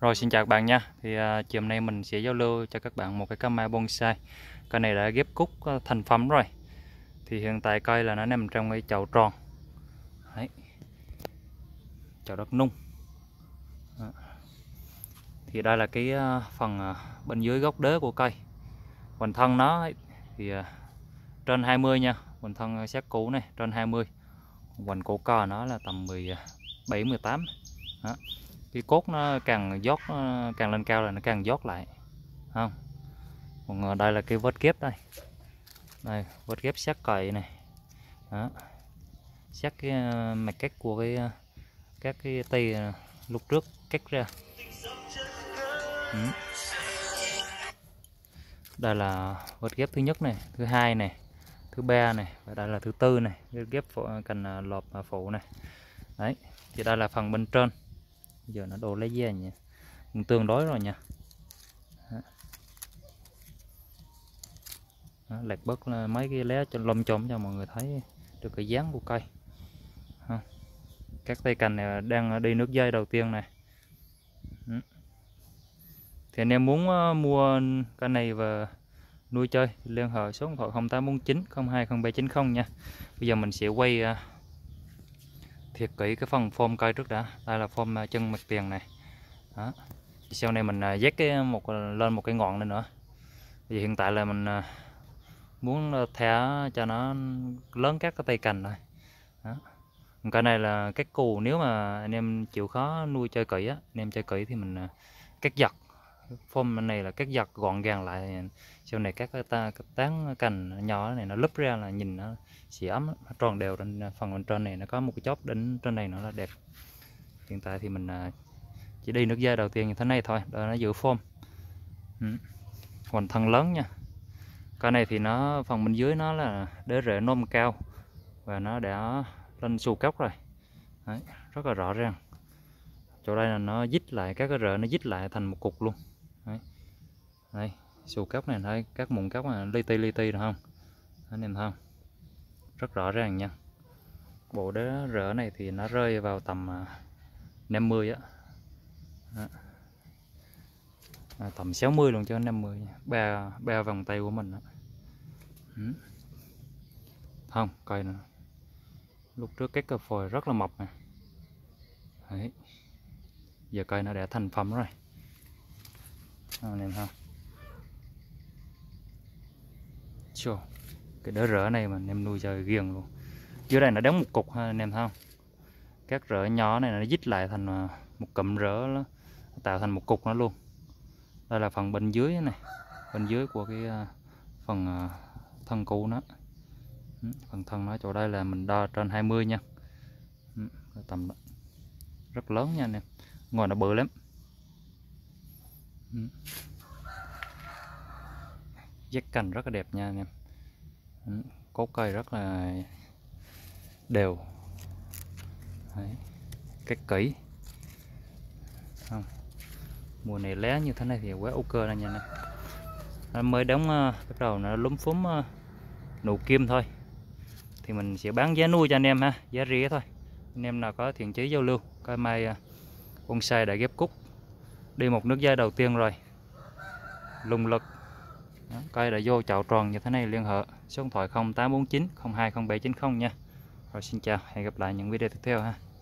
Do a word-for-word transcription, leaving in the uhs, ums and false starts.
Rồi xin chào các bạn nha. Thì uh, chiều hôm nay mình sẽ giao lưu cho các bạn một cái cây mai bonsai. Cây này đã ghép cúc uh, thành phẩm rồi. Thì hiện tại cây là nó nằm trong cái chậu tròn. Đấy. Chậu đất nung. Đó. Thì đây là cái uh, phần uh, bên dưới gốc đế của cây. Hoành thân nó ấy, thì uh, trên hai mươi nha. Hoành thân sát cũ này trên hai mươi. Hoành cổ co nó là tầm mười bảy mười tám. Đó. Cái cốt nó càng dót càng lên cao là nó càng dót lại không. Còn đây là cái vết ghép đây, đây vết ghép sát cậy này. Đó. Sát cái mặt cắt của cái các cái tay lúc trước cắt ra. Ừ. Đây là vết ghép thứ nhất này, thứ hai này, thứ ba này, và đây là thứ tư này, vết ghép cành lọp phụ này. Đấy, thì đây là phần bên trên. Giờ nó đồ lấy da nhỉ, tương đối rồi nha. Đó. Đó, lẹt bớt mấy cái lá cho lom chom cho mọi người thấy được cái dáng của cây. Đó. Các tay cành này đang đi nước dây đầu tiên này. Đó. Thì anh em muốn mua cây này và nuôi chơi liên hệ số điện thoại không tám bốn chín không hai không bảy chín không nha. Bây giờ mình sẽ quay thiệt kỹ cái phần form cây trước đã. Đây là form chân mặt tiền này. Đó. Sau này mình dắt cái một lên một cái ngọn lên nữa. Vì hiện tại là mình muốn thả cho nó lớn các cái tay cành này. Đó. Cái này là các cù, nếu mà anh em chịu khó nuôi chơi kỹ á, anh em chơi kỹ thì mình cắt giật. Form này là cắt giật gọn gàng lại, sau này các cái ta các tán cành nhỏ này nó lúp ra là nhìn nó sẽ ấm, nó tròn đều. Trên phần bên trên này nó có một cái chóp đỉnh trên này nó là đẹp. Hiện tại thì mình chỉ đi nước da đầu tiên như thế này thôi, đó nó giữ form. Ừ. Hoành thân lớn nha. Cái này thì nó phần bên dưới nó là đế rễ nôm cao và nó đã lên xù cốc rồi. Đấy, rất là rõ ràng. Chỗ đây là nó dít lại, các cái rễ nó dít lại thành một cục luôn. Đấy. Đây, xù cốc này thấy các mụn cốc này li ti li ti được không? Anh em thấy không? Rất rõ ràng nha. Bộ đế rễ này thì nó rơi vào tầm năm mươi á. Đó. À, tầm sáu mươi luôn cho năm mươi, ba ba vòng tay của mình đó. Ừ. Không, cây nè. Lúc trước cái cà phôi rất là mập nè. Đấy. Giờ cây nó đã thành phẩm rồi. Anh em ha. Chô. Cái đỡ rễ này mà anh em nuôi chơi ghiền luôn. Dưới đây nó đóng một cục ha anh em thấy không? Các rễ nhỏ này nó dít lại thành một cụm rễ, nó tạo thành một cục nó luôn. Đây là phần bên dưới này, bên dưới của cái phần thân cũ nó. Phần thân nó chỗ đây là mình đo trên hai mươi nha. Tầm đó. Rất lớn nha anh em. Ngồi nó bự lắm. Dắt cành rất là đẹp nha anh em. Cốt cây rất là đều. Đấy. Cắt kỹ. Không. Mùa này lá như thế này thì quá ok rồi nha anh em. Nó mới đóng bắt đầu nó lúm phúm nụ kim thôi. Thì mình sẽ bán giá nuôi cho anh em ha, giá rẻ thôi. Anh em nào có thiện chí giao lưu, cây mai bonsai đã ghép cúc, đi một nước da đầu tiên rồi, lùng lực. Đó, cây đã vô chậu tròn như thế này liên hệ số điện thoại không tám bốn chín không hai không bảy chín không nha. Rồi xin chào, hẹn gặp lại những video tiếp theo ha.